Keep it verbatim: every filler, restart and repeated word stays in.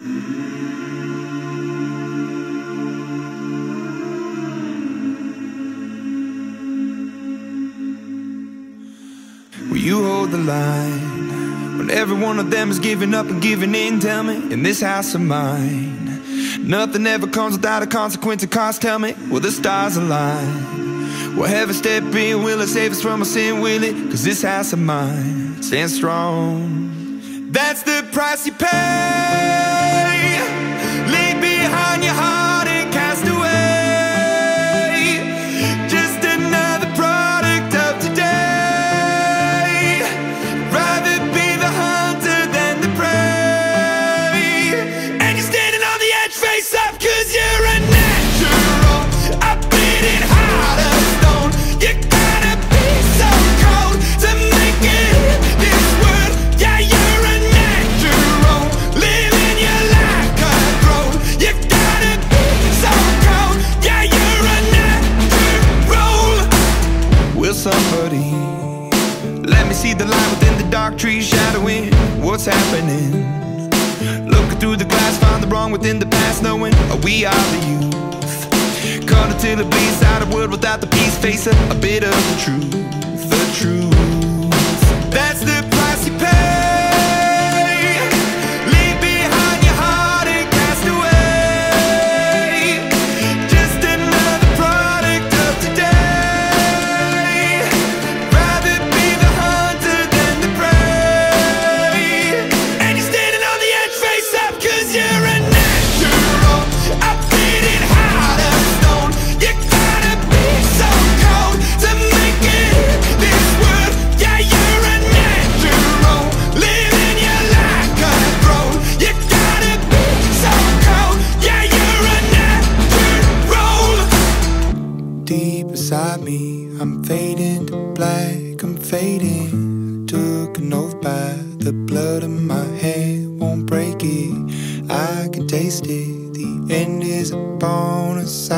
Will you hold the line when every one of them is giving up and giving in? Tell me, in this house of mine, nothing ever comes without a consequence and cost. Tell me, will the stars align? Will heaven step in? Will it save us from our sin? Will it? Cause this house of mine stands strong. That's the price you pay. Leave behind your heart and cast away. Just another product of today. Rather be the hunter than the prey. And you're standing on the edge, face up, cause you're a natural. A beating heart of stone. You gotta be so cold to make it in this world. Yeah, you're a natural, living your life cutthroat. You gotta be so cold. Yeah, you're a natural. Will somebody let me see the light within the dark trees shadowing what's happening? Looking through the glass, find the wrong within the past, knowing we are the youth. Caught until it bleeds out of world without the peace. Face a, a bit of the truth, the truth. That's the price you pay. Leave behind your heart and cast away. Just another product of today. Rather be the hunter than the prey. And you're standing on the edge, face up, cause you're a natural. A beating heart of stone. You gotta be so cold to make it in this world. Yeah, you're a natural, living your life cutthroat. You gotta be so cold. Yeah, you're a natural. Deep inside me, I'm fading to black, I'm fading. Took an oath by the blood in my head, won't break it. I can taste it, the end is upon us.